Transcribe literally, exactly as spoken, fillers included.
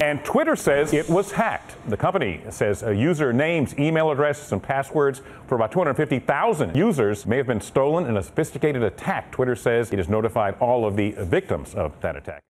And Twitter says it was hacked. The company says a user names, email addresses, and passwords for about two hundred fifty thousand users may have been stolen in a sophisticated attack. Twitter says it has notified all of the victims of that attack.